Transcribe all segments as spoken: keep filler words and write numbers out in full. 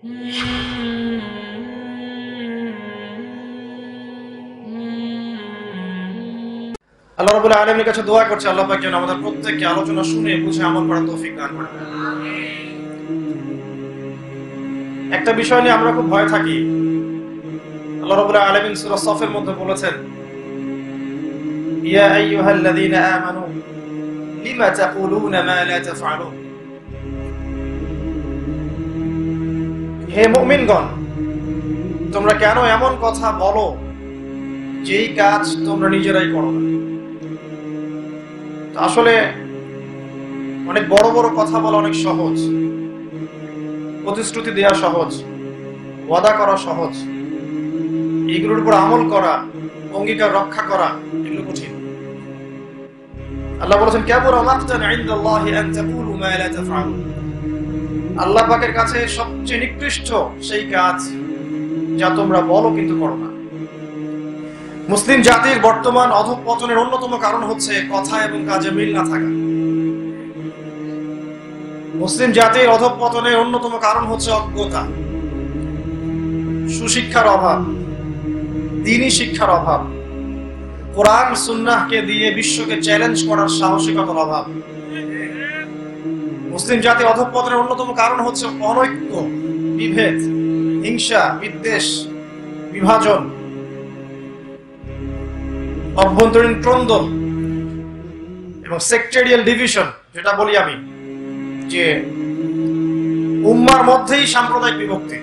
আল্লাহ রাব্বুল আলামিনের কাছে দোয়া করছি আল্লাহ পাক যেন আমাদের প্রত্যেককে আলোচনা শুনে বুঝে আমল করার তৌফিক দান করেন। একটা বিষয় নিয়ে আমরা খুব ভয় থাকি। আল্লাহ রাব্বুল আলামিন সূরা সফের মধ্যে বলেছেন, ইয়া আইয়ুহাল্লাযীনা আমানু লিমা তাকুলুনা মা লা তাফআলুন। হে মুমিনগণ, তোমরা কেন এমন কথা বলো যেই কাজ তোমরা নিজেরাই করো না। আসলে অনেক বড় বড় কথা বলা অনেক সহজ, প্রতিশ্রুতি দেওয়া সহজ, ওয়াদা করা সহজ, এগুলোর উপর আমল করা, অঙ্গীকার রক্ষা করা এগুলো কঠিন। আল্লাহ বলেছেন, কাবুরা মাকতান ইনদাল্লাহি আন তাকুলু মা লা তাফআলুন। আল্লাহ পাকের কাছে সবচেয়ে নিকৃষ্ট সেই কাজ যা তোমরা বলো কিন্তু করো না। মুসলিম জাতির বর্তমান অধঃপতনের অন্যতম কারণ হচ্ছে কথা এবং কাজে মিল না থাকা। মুসলিম জাতির অধঃপতনের অন্যতম কারণ হচ্ছে অজ্ঞতা, সুশিক্ষার অভাব, দ্বীনি শিক্ষার অভাব, কোরআন সুন্নাহকে দিয়ে বিশ্বকে চ্যালেঞ্জ করার সাহসিকতার অভাব। মুসলিম জাতির অধঃপতনের অন্যতম কারণ হচ্ছে অনৈক্য, বিভেদ, হিংসা, বিদ্বেষ, বিভাজন, অভ্যন্তরীণ ক্রন্দন এবং সেক্টেরিয়াল ডিভিশন, যেটা বলি আমি যে উম্মার মধ্যেই সাম্প্রদায়িক বিভক্তি।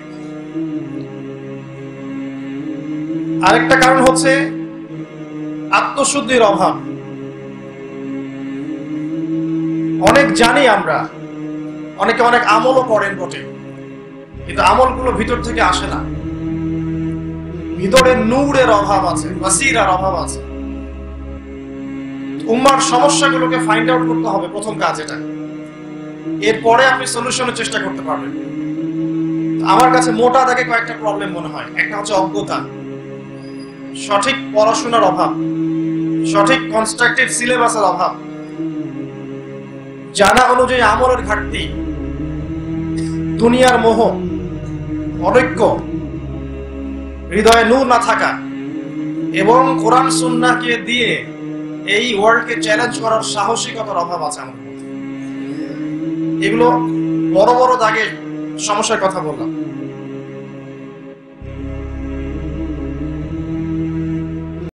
আরেকটা কারণ হচ্ছে আত্মশুদ্ধির অভাব। অনেক জানি আমরা, অনেকে অনেক আমলও করেন বটে, কিন্তু আমলগুলো ভিতর থেকে আসে না। ভিতরে নূরের অভাব আছে, বাসিরার অভাব আছে। উম্মার সমস্যাগুলোকে ফাইন্ড আউট করতে হবে, প্রথম কাজ এটা। এরপরে আপনি সলিউশনের চেষ্টা করতে পারবেন। আমার কাছে মোটা দাগে কয়েকটা প্রবলেম মনে হয়। একটা হচ্ছে অজ্ঞতা, সঠিক পড়াশোনার অভাব, সঠিক কনস্ট্রাকটিভ সিলেবাসের অভাব, জানা অনুযায়ী আমলের ঘাটতি, দুনিয়ার মোহ, অনৈক্য, হৃদয়ে নূর না থাকা এবং কোরআন সুন্নাহকে দিয়ে এই ওয়ার্ল্ডকে চ্যালেঞ্জ করার সাহসিকতার অভাব আছে আমাদের মধ্যে। এগুলো বড় বড় দাগে সমস্যার কথা বললাম।